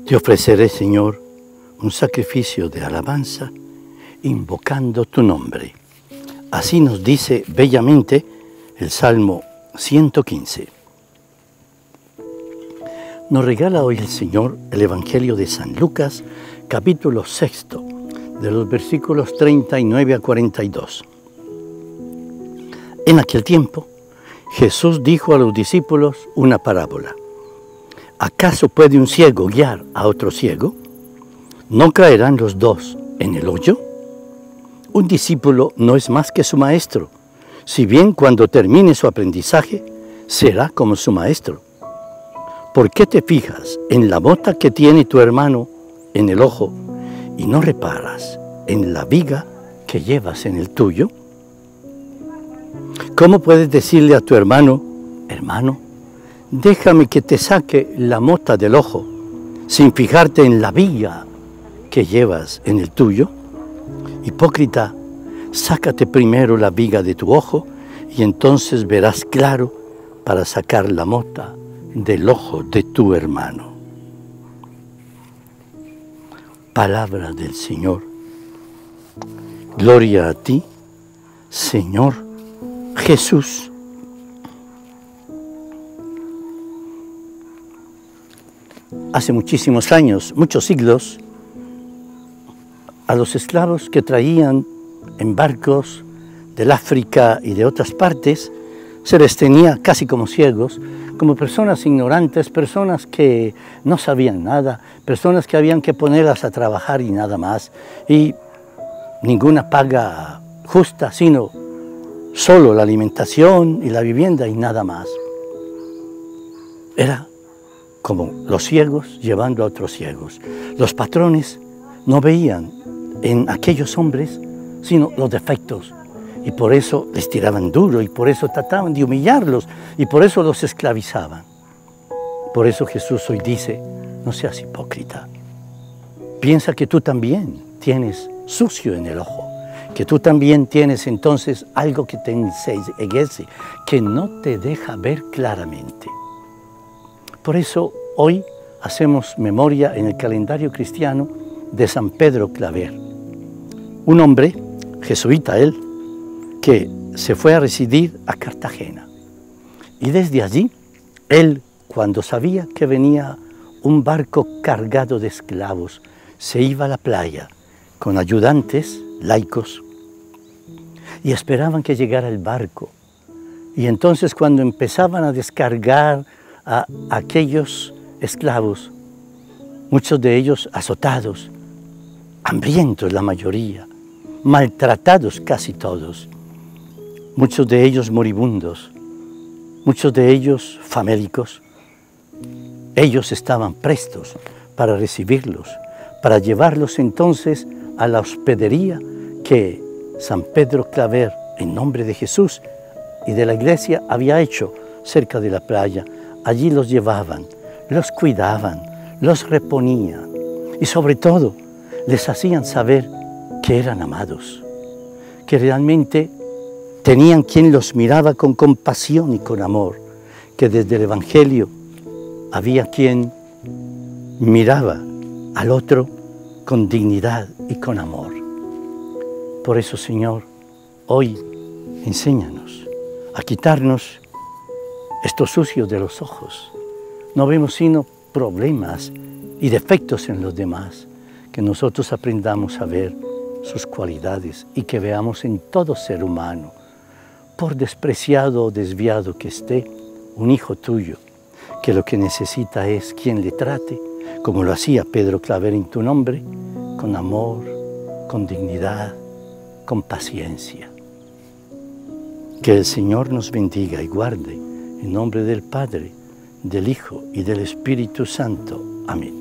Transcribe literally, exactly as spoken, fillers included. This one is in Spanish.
Te ofreceré, Señor, un sacrificio de alabanza, invocando tu nombre. Así nos dice bellamente el Salmo ciento quince. Nos regala hoy el Señor el Evangelio de San Lucas, capítulo sexto, de los versículos treinta y nueve a cuarenta y dos. En aquel tiempo, Jesús dijo a los discípulos una parábola. ¿Acaso puede un ciego guiar a otro ciego? ¿No caerán los dos en el hoyo? Un discípulo no es más que su maestro, si bien cuando termine su aprendizaje, será como su maestro. ¿Por qué te fijas en la mota que tiene tu hermano en el ojo y no reparas en la viga que llevas en el tuyo? ¿Cómo puedes decirle a tu hermano, hermano, déjame que te saque la mota del ojo, sin fijarte en la viga que llevas en el tuyo? Hipócrita, sácate primero la viga de tu ojo y entonces verás claro para sacar la mota del ojo de tu hermano. Palabra del Señor. Gloria a ti, Señor Jesús. Hace muchísimos años, muchos siglos, a los esclavos que traían en barcos del África y de otras partes, se les tenía casi como ciegos, como personas ignorantes, personas que no sabían nada, personas que habían que ponerlas a trabajar y nada más, y ninguna paga justa, sino solo la alimentación y la vivienda y nada más. Era como los ciegos llevando a otros ciegos. Los patrones no veían en aquellos hombres sino los defectos, y por eso les tiraban duro, y por eso trataban de humillarlos, y por eso los esclavizaban. Por eso Jesús hoy dice, no seas hipócrita. Piensa que tú también tienes sucio en el ojo, que tú también tienes entonces algo que te enceguece, que no te deja ver claramente. Por eso hoy hacemos memoria en el calendario cristiano de San Pedro Claver, un hombre, jesuita él, que se fue a residir a Cartagena. Y desde allí, él, cuando sabía que venía un barco cargado de esclavos, se iba a la playa con ayudantes laicos y esperaban que llegara el barco. Y entonces cuando empezaban a descargar a aquellos esclavos, muchos de ellos azotados, hambrientos la mayoría, maltratados casi todos, muchos de ellos moribundos, muchos de ellos famélicos. Ellos estaban prestos para recibirlos, para llevarlos entonces a la hospedería que San Pedro Claver, en nombre de Jesús y de la iglesia, había hecho cerca de la playa. Allí los llevaban, los cuidaban, los reponían y sobre todo les hacían saber que eran amados, que realmente tenían quien los miraba con compasión y con amor, que desde el Evangelio había quien miraba al otro con dignidad y con amor. Por eso, Señor, hoy enséñanos a quitarnos estos sucios de los ojos. No vemos sino problemas y defectos en los demás, que nosotros aprendamos a ver sus cualidades y que veamos en todo ser humano, por despreciado o desviado que esté, un hijo tuyo, que lo que necesita es quien le trate, como lo hacía Pedro Claver en tu nombre, con amor, con dignidad, con paciencia. Que el Señor nos bendiga y guarde, en nombre del Padre, del Hijo y del Espíritu Santo. Amén.